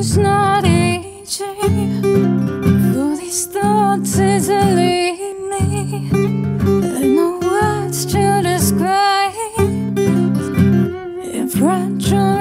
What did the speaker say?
It's not easy for these thoughts easily me. There are no words to describe. If fragile